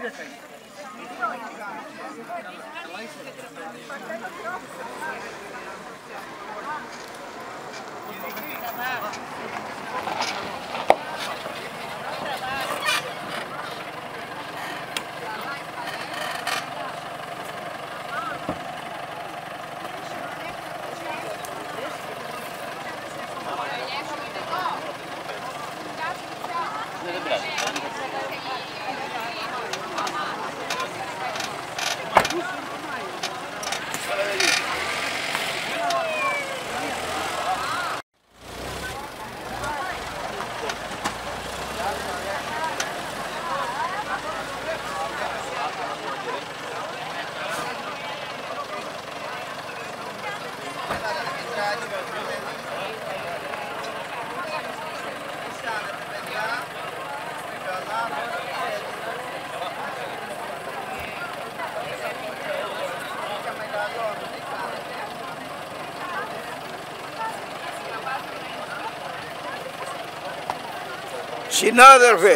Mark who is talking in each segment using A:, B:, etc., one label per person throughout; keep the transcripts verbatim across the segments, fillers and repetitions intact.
A: Συνάδελφε!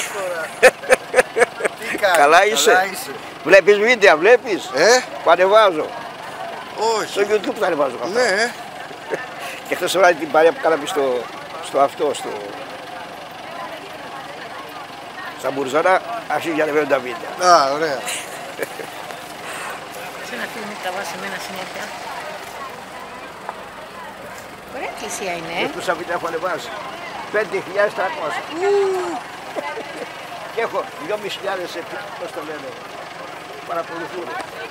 A: Καλά είσαι?
B: Καλά είσαι.
A: Βλέπεις βίντεο, βλέπεις?
B: Ε?
A: Που ανεβάζω.
B: Όχι.
A: Στο YouTube θα ανεβάζω.
B: Ναι.
A: Και χθες το βράδυ την παρέα που κάναμε στο, στο αυτό, στο... στα Μπουρζάνα, αρχίζει για ανεβαίνουν τα βίντεο.
B: Α, ωραία.
C: Σε ένα φίλο με τραβά σε μένα συνέχεια. Ωραία εκκλησία είναι, ε.
A: Πόσα βίντεο έχω ανεβάσει. πέντε χιλιάδες τριακόσια. Και έχω δυόμισι χιλιάδες, πώς το λένε, παρακολουθούν.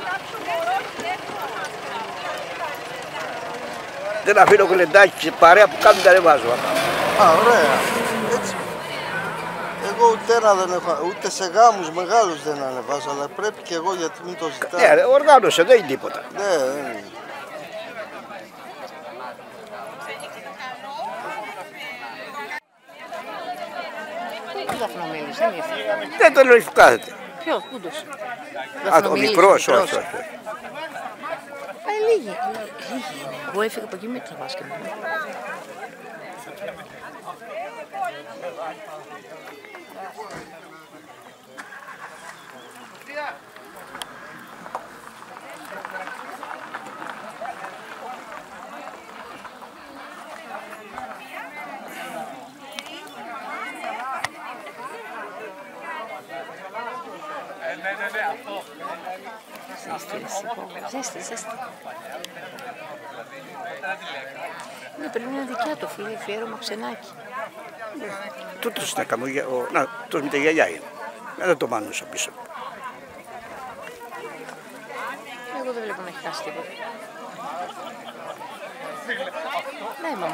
A: Δεν αφήνω γλεντάκι σε παρέα που κάνουν τα ανεβάζω.
B: Α, ωραία. Έτσι. Εγώ ούτε ένα δεν έχω, ούτε σε γάμους μεγάλους δεν ανεβάζω, αλλά πρέπει και εγώ γιατί μην το ζητάω.
A: Ναι, οργάνωσε, δεν είναι τίποτα.
B: Ναι, δεν είναι.
C: Τι Δαφνομίλης, δεν ήρθε.
A: Δεν το λέω που κάθεται.
C: Ποιος, πούντος.
A: Α, το μικρός, όχι, όχι.
C: Α, λίγοι. Λίγοι είναι. Εγώ έφυγα από εκεί με τραβάς και μόνο. Ζέστη, ζέστη. Ναι, πρέπει να είναι δικιά του, φίλε, αφιέρωμα ξενάκι.
A: Τούτος τα κάνω, να, τος με τα γιαγιά είναι. Δεν το μάνουσα πίσω.
C: Εγώ δεν βλέπω να έχει χάσει τίποτα. Ναι, μαμά.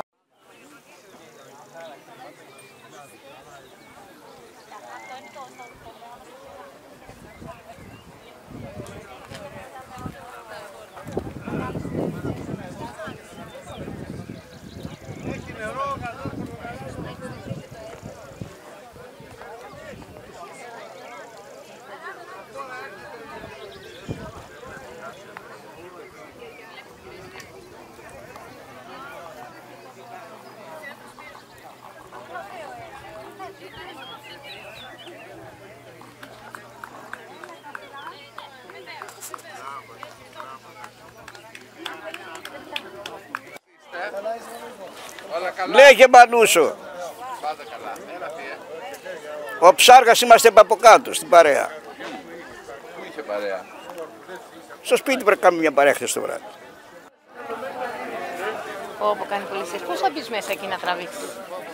A: Λέγε Μανούσο. Ο Ψάργας είμαστε από κάτω στην παρέα.
D: Πού είχε παρέα?
A: Στο σπίτι πρέπει να κάνουμε μια παρέα χθες το βράδυ.
C: Όπου κάνει πολύ σες. Πώς θα μπεις μέσα εκεί να τραβήξεις?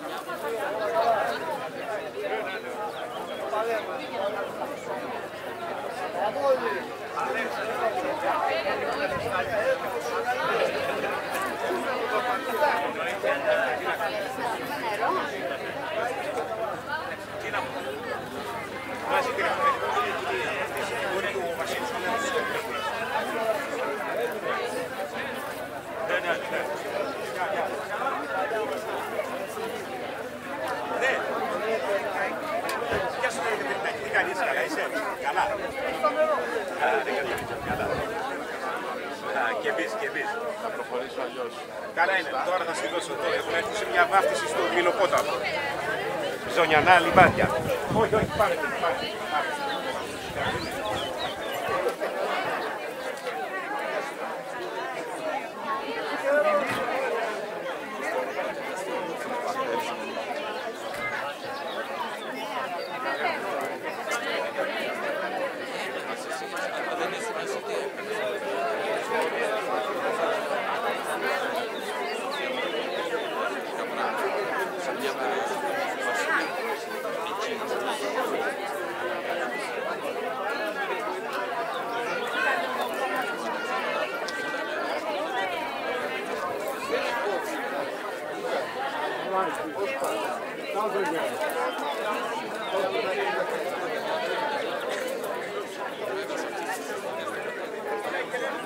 E: Και εμείς, και εμείς. Θα προχωρήσω αλλιώς. Καλά είναι, τώρα θα στη δώσω τώρα. Έχουμε έρθει σε μια βάφτιση στο Μιλοπόταμο. Ζωνιανά λιβάδια. Όχι, όχι, πάμε, πάμε.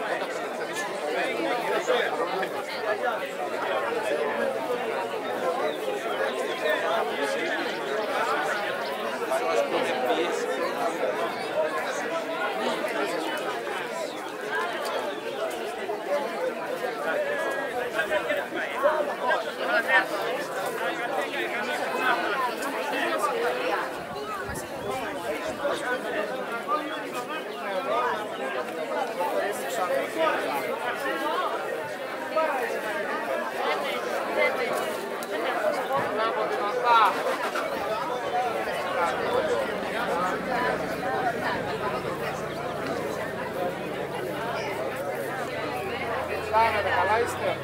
E: Καλά είστε.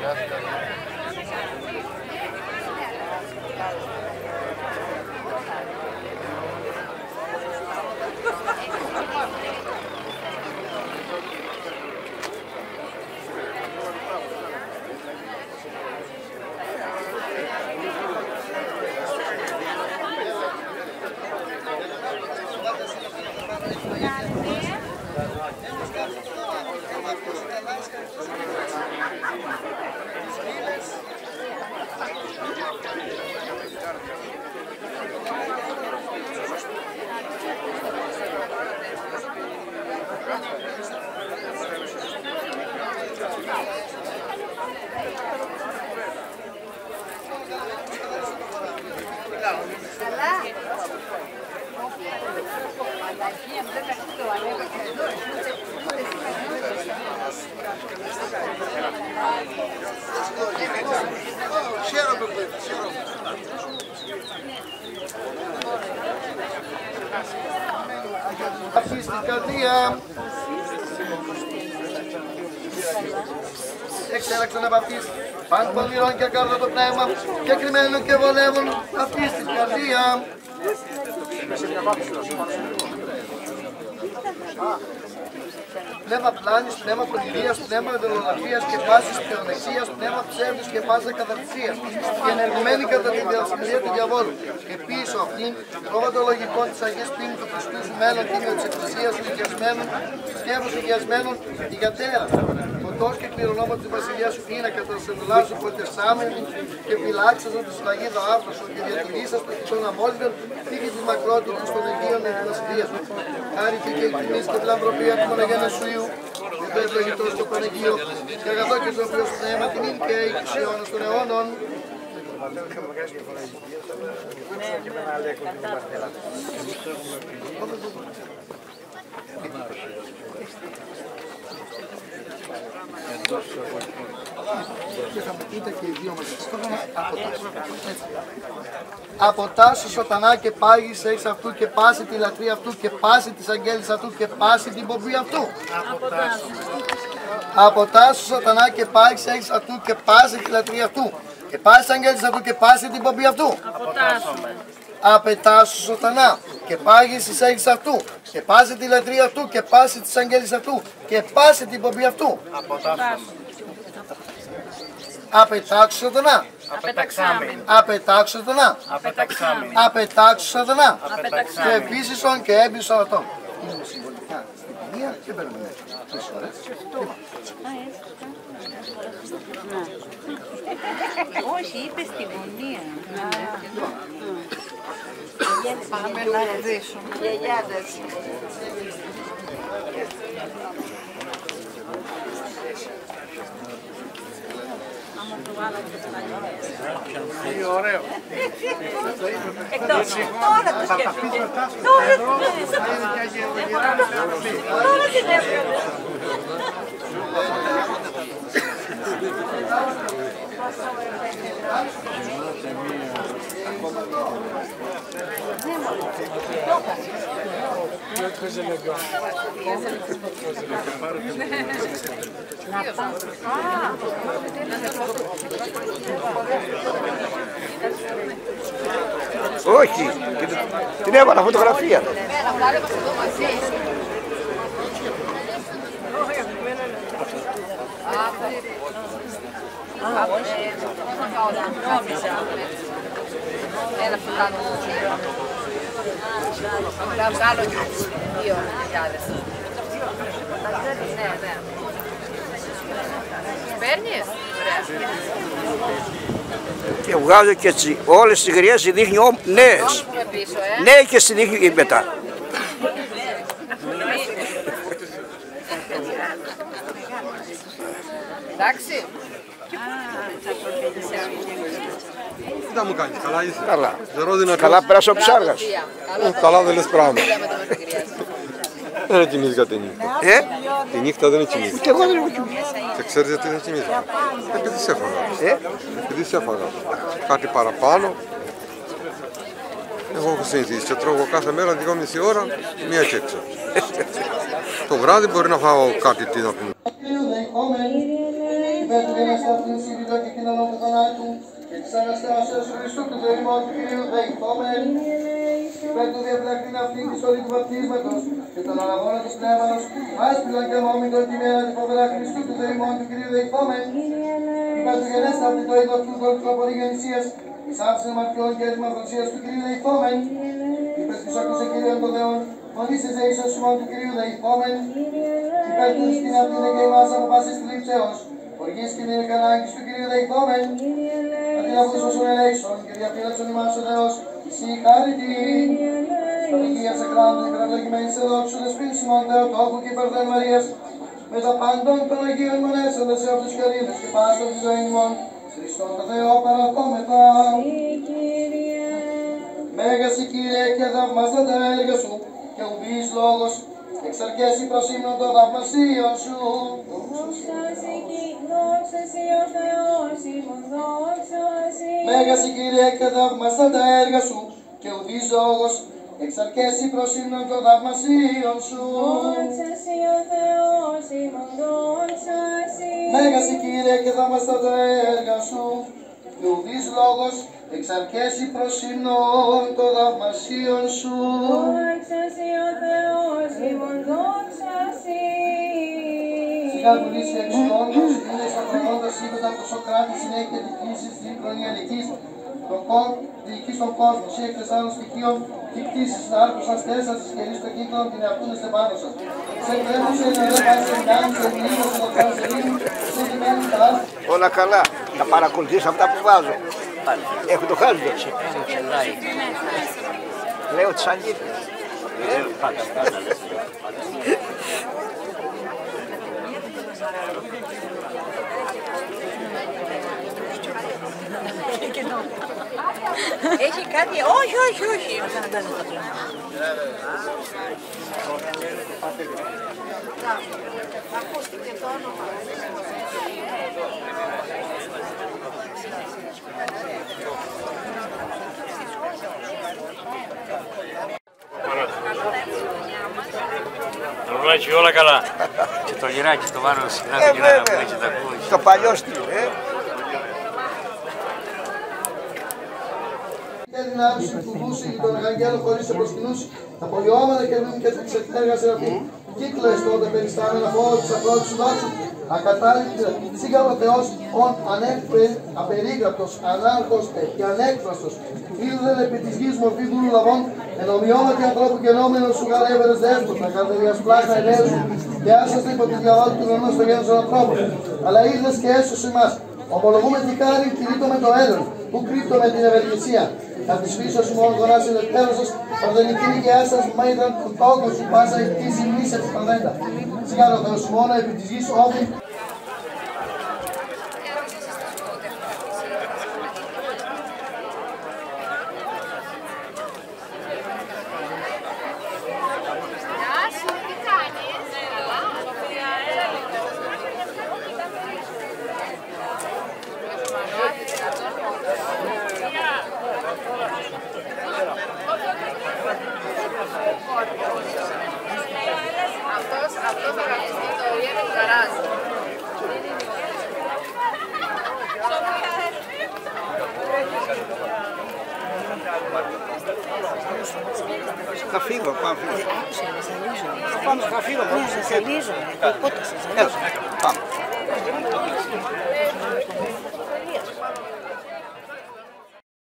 B: Αυτή στην καρδία. Εξέλαξαν από αυτής, παν πονηρών και κάρδο το πνεύμα, και κρυμμένων και βολεύων αυτή στην καρδία. Πνεύμα πλάνης, πνεύμα πονηρίας, πνεύμα δολοφίας και πάσης πλεονεξίας, πνεύμα ψεύδους και πάσα καταρτησίας, και ενεργουμένη κατά την διασυμβία του διαβόλου. Και πίσω αυτήν, πρόβατο λογικών της Αγίας Πίνης του Χριστού σου μέλλον τίμιο της Εκκλησίας νοικιασμένων, σκεύους νοικιασμένων, ηγατέρα. Φωτός και κληρονόμο της Βασιλείας σου είναι κατά τους εντολάς σου προτεσάμενοι και φυλάξασαν τη σφραγίδα άρθρο σου και διατηρήσας των χιτών αμόλυντων τύχη της μακρότητας των Αιγείων εν τη Βασιλεία σου. Χάρη και η εκτιμής και φιλανθρωπία του Μονογέννου σου Υιού, και το ευλογητός του Παναγίου, και αγαθό και το οποίο σου πνεύμα την ύν και εις αιώνας των αιώνων. Και θα μου πείτε και οι δύο μαζί στο όνομα αποτάσου σωτανά και πάγεις εξ αυτού και πάση τη λατρεία αυτού και πάση της αγγέλης αυτού και πάση την πομπή αυτού. Αποτάσου σωτανά και πάγεις εξ αυτού και πάση τη λατρεία αυτού και πάση της αγγέλης αυτού και πάση την πομπή αυτού. Απετάσου σωτανά και πάγεις εις εξ αυτού και πάση τη λατρεία αυτού και πάση της αγγέλης αυτού και πάση την πομπή αυτού. Απετάξου σωτανά.
F: Απεταξάμεν.
B: Απετάξου σωτανά.
F: Απεταξάμεν.
B: Απετάξου σωτανά.
F: Απεταξάμεν.
B: Και επίσησον και έμπισον αυτόν. Είναι συμβολικά στην κοινωνία και παίρνουμε μέσα. Τρεις ώρες.
C: Όχι, είπε στη γωνία.
B: Πάμε να ειδήσουμε.
C: Γιαγιάδες.
E: Τι ωραίο.
C: Εκτός, τώρα το σκέφτηκε. Τώρα το σκέφτηκε. Τώρα την έβγαλε.
A: Όχι, την έβαλα φωτογραφία.
C: Έλα που κάνω θα βγάλω και τις δύο χιλιάδες. Ναι, ναι. Παίρνεις? Ωραία.
A: Και βγάζω και τσι, όλες τις γριές οι δείχνει νέες.
C: Έχουμε πίσω, ε.
A: Ναι, και στη δείχνει μετά.
C: Εντάξει.
G: Τι θα μου κάνεις, καλά είσαι.
A: Καλά.
G: Ζερό δυνατός.
A: Καλά πέρασε ο ψάργας.
G: Ε, καλά δεν λες πράγμα. Δεν είναι κοιμήθηκα τη νύχτα.
A: Ε,
G: Τη νύχτα δεν είναι κοιμήθηκα.
A: και εγώ δεν έχω κοιμήσει.
G: Και ξέρεις γιατί δεν κοιμήθηκα. Επειδή σε έφαγα.
A: Ε,
G: Επειδή σε έφαγα. Κάτι παραπάνω. Εγώ έχω συνηθίσει και τρώγω κάθε μέρα δυόμιση ώρα, μία και έξω. Το βράδυ μπορεί να φάω κάτι, τι να πούμε.
B: Υπέρ του γενεσταυτήν συμβητό και κοινωνών του θανάτου και της Αναστάσεως Χριστού του Θεού ημών του Κυρίου δεηθόμεν. Υπέρ του διαπρακτήν αυτήν της όλη του βαπτίσματος και των αναγώνων του πνεύματος άσπηλον και μόμητον τη μέρα του φοβερά Χριστού του Θεού ημών του Κυρίου δεηθόμεν. Υπέρ του γενεσταυτήν το είδο του κολπρόπορη γεννησίας της άψης μαρτιών και έτοιμαφροσίας του Κυρίου δεηθόμεν. Υπέρ του σάκουσε Κύριον των Θεών μονής εις δεήσεως ημών του Κυρίου δεηθόμεν. Υπέρ του στην αυτήν και ημάς από πάσης θλίψεως οργής και μήνυκα ανάγκης του Κυρίου δεηθόμεν. Αντί να βούσωσον ελέησον και διαφύλαξον ημάς ο Θεός εσύ χάρητη. Στον υγεία σε κράτου υπερευλογημένης σε δόξου δεσπίνσιμον Θεοτόκου και υπερδέν Μαρίας με τα πάντων των Αγίων μονέσαντες σε αυτούς και αλήθους και πάσων της ζωήν ημών Χριστόν το Θεό παρακόμεθα. Μέγας η Κύριε και θαυμάστα τα έργα σου και ουδείς λόγος εξαρκέσει προς ύμνον των θαυμασίων σου. Μέγας η Κύριε και θαυμάστα τα έργα σου και ουδείς λόγος εξαρκέσει προς ύμνον των θαυμασίων σου. Μέγας η Κύριε και θαυμάστα τα έργα σου και ουδείς λόγος εξαρκέσει προς ύμνον των θαυμασίων σου. Σιγά βουλήσει εξ όντως, είναι στα προνόντα σύγκοντα το Σοκράτη συνέχεια της κλήσης της χρονιαλικής, τον κόρ, διοικείς τον κόσμο, σε εκτες άλλων στοιχείων, και κτήσεις να άρχουσαν στέσσας της κερής των κύκλων την εαυτούνεστε πάνω σας. Σε εκπρέμουσε να δεν πάει σε δυνάμεις, σε μιλήμους, σε δοξάς ελίμου, σε λιμένους τα άλλα.
A: όλα καλά. Θα παρακολουθείς αυτά που βάζω. Έχω το χάρι. Λέω τις αλήθειες.
C: Έχει κάτι, όχι, όχι, όχι. Ακούστηκε το όνομα.
H: Ρολάκι όλα καλά. Και το γυράκι το βάλω συχνά την κοινά να μην έχει τα ακούει.
A: Το παλιό στυλ, ε.
B: Θέλει να άψει του δούση τον Αγγέλο χωρίς σε προσκυνούς, τα πολιώματα και λούν και τις εκτέργας εραφή. Κύκλες τότε περιστάμενα φόβο της απλώτης σου δόξου, ακατάληπτε, σύγκαλο Θεός, ον ανέφερε, απερίγραπτος, ανάρχος και ανέκφραστος, ήλδεν επί της γης μορφή δούλου λαβών, εν ομοιώματι ανθρώπου γενόμενος σου γαλεύερες δέσπος, να καρδελιάς πλάσνα ενέου σου, και άσαστε υπό τη διαβάτη του νονός στο γένος των ανθρώπων. Αλλά ήλδες και έσωσε εμάς, ομολογούμε τη χάρη κηρύττω με το έλλον, που κρύπτω με την ευεργεσία. Θα της φύσω σου μόνο γονάς ελευθέρωσας, παρδελική νοικιά σας, μα ήταν τον τόκο σου πάσα η κτήση μνήσε της πανδέντα. Σιγάρο Θεός μόνο επί της γης όφη.
C: Αυτός, αυτός θα γραφτεί στην ιστορία με την καράζ.
A: Θα φύγω, πάω.
C: Άκουσε, να ζαλίζομαι.
A: Θα φύγω.
C: Ναι, να ζαλίζομαι. Πότε σε ζαλίζομαι.